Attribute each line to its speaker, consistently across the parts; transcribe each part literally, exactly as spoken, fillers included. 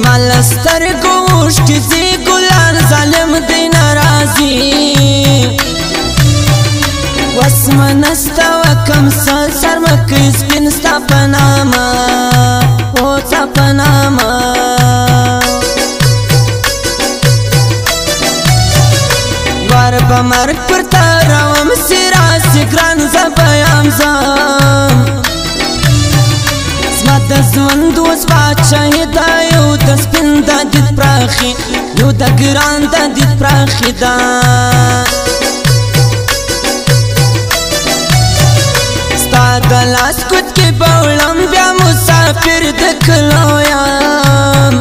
Speaker 1: زمالستر گوشتی زی گلان ظالم دی نرازی واسمنستا وکم سل سرمکی سپینستا پناما او تا پناما وار بمرک پر تاروم سراسی گران زبایم زم د ژوند اوس باچهي دا یو د سپین د دید پراخي یو د ګران د دید پراخي دا ستا د لاس کوت کې بولم بیا مسافر د کلو یم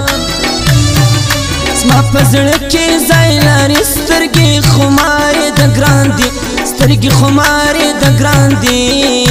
Speaker 1: زما په زړه کې ځای لري سترګې خمارې د ګران دي سترګې خمارې د ګران دي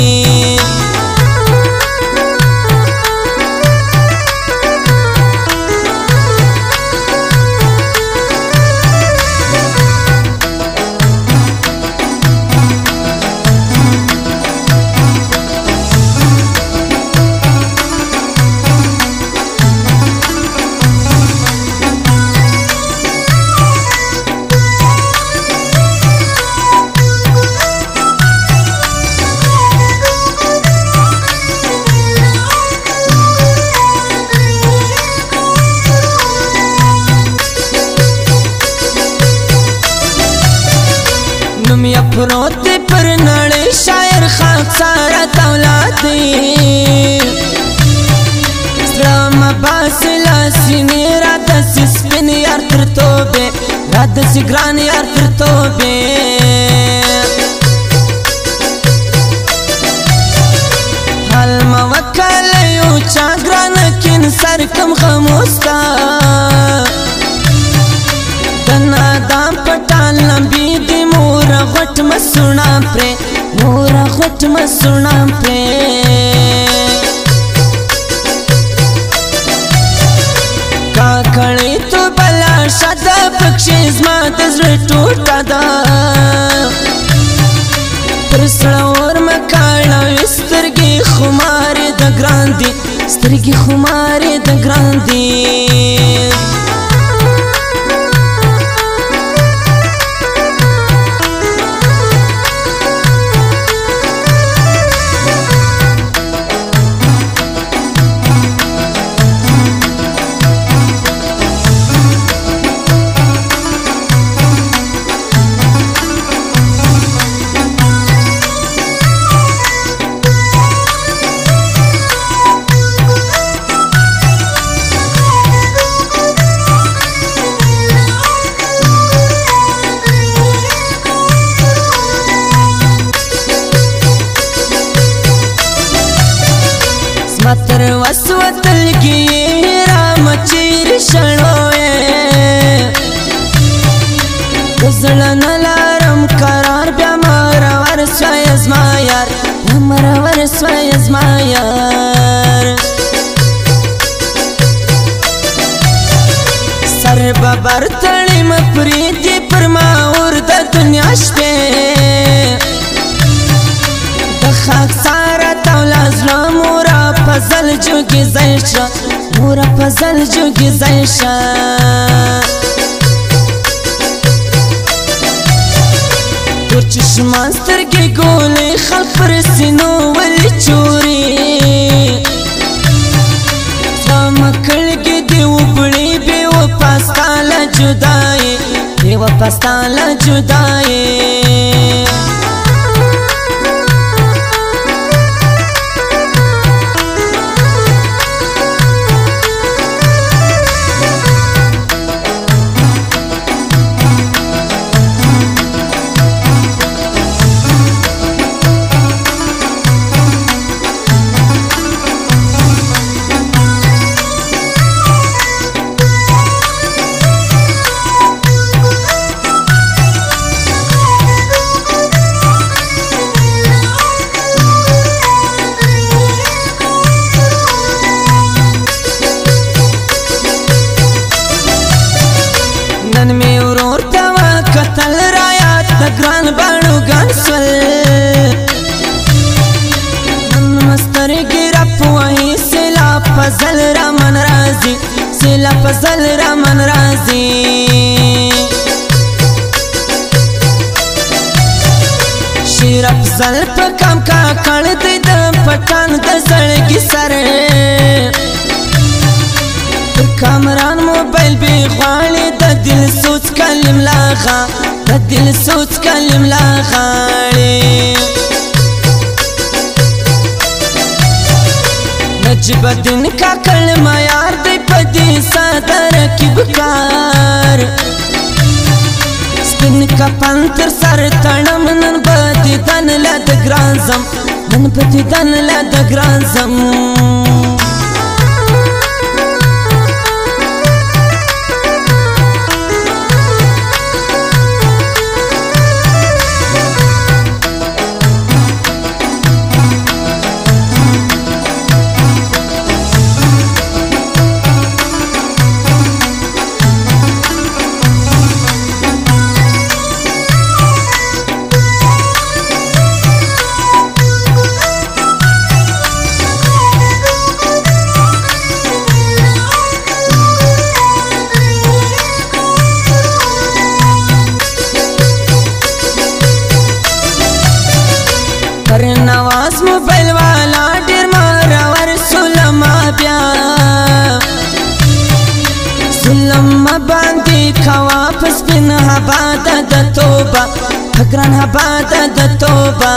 Speaker 1: نوم یا پروت دی پر نړۍ شاعر خاکسار اولاد دی زړه مباسي لاسینې رادسې سپین یار تر توبې رادسې ګران یار تر توبې حال مه وکله یو چا ګرانه کین سر کم خاموستا د نادان پټان لمبي دی مورا غټ مسونا پرې مورا غټ مسونا پرې کاکړې تو بلا شاده پکښې زما د زړه ټوټه ده پر سړه اور مه کاڼوي سترګې خمارې د ګران دي سترګې خمارې د ګران دي تر وسوتلګي رام چیر شړوې زړه نلارم قرار بیا مر ورسوي زما یار بیا مر ورسوي زما یار سر ببر تړې مپرې دې پر ما اور د دنیا شپې د خاکسار اولاد زړه مورا پزل جوګي زایشا مورا پزل جوګي زایشا تور چشمان سترګې ګولې خلق پر سینو ولې چوري زما کړګې دی وبړې بې وپاستاله جدای بې وپاستاله جدای سیلا فضل رامن رازی شیر افضل پا کام کا کڑ دی دا پھٹان دا زڑگی سر کامران موبائل بی غواړي د دلسوز کلیم لاغا د دلسوز کلیم لاغاړي نجیب الدین کا کلمه یار دی پدی ساده رکیب کار سپین کا پنتر سر تړم نن بدی دن لا د ګران زم نن بدی دن لا د ګران زم پر نواز موبائل والا ډیر مارور سلما بیا سلما باندې کوا پس بن هبا د توبه فکران هبا د توبه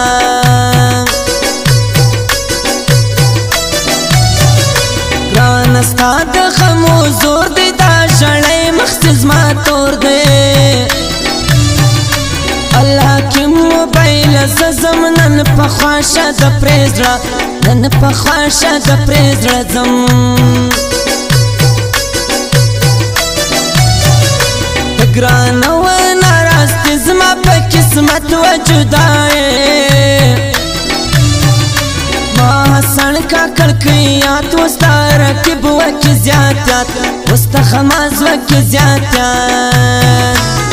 Speaker 1: ګران استاد خمو زور دی دا شړې مخصوص ما تور دی الله کی موبایل زم نن په خواشه د پریزړه نن په خواشه د پریزړه زم د ګران و ناراست زما په قسمت و جدای ما حسن کا کړکیات وستار کی بو کی زیاتات وست خماز و کی زیاتات